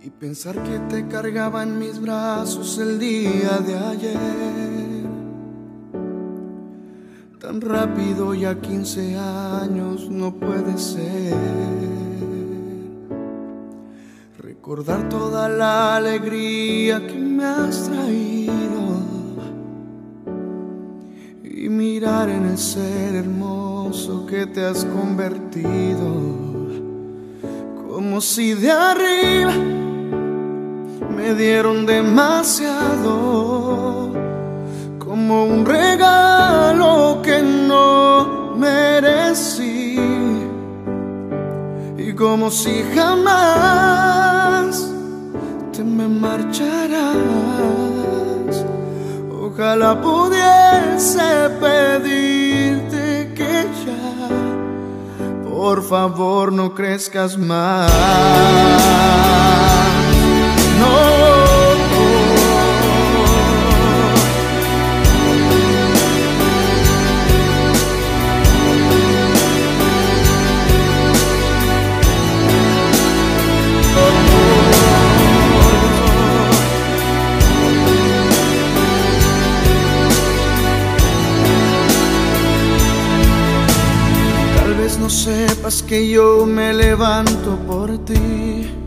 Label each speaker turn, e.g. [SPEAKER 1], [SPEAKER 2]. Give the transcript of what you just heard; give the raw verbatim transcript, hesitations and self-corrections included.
[SPEAKER 1] y pensar que te cargaba en mis brazos el día de ayer. Tan rápido, ya quince años, no puede ser. Recordar toda la alegría que me has traído y mirar en el ser hermoso que te has convertido, como si de arriba me dieron demasiado, como un regalo que no merecí, y como si jamás te me marcharás. Ojalá pudiese pedirte que ya, por favor, no crezcas más. No. No sepas que yo me levanto por ti,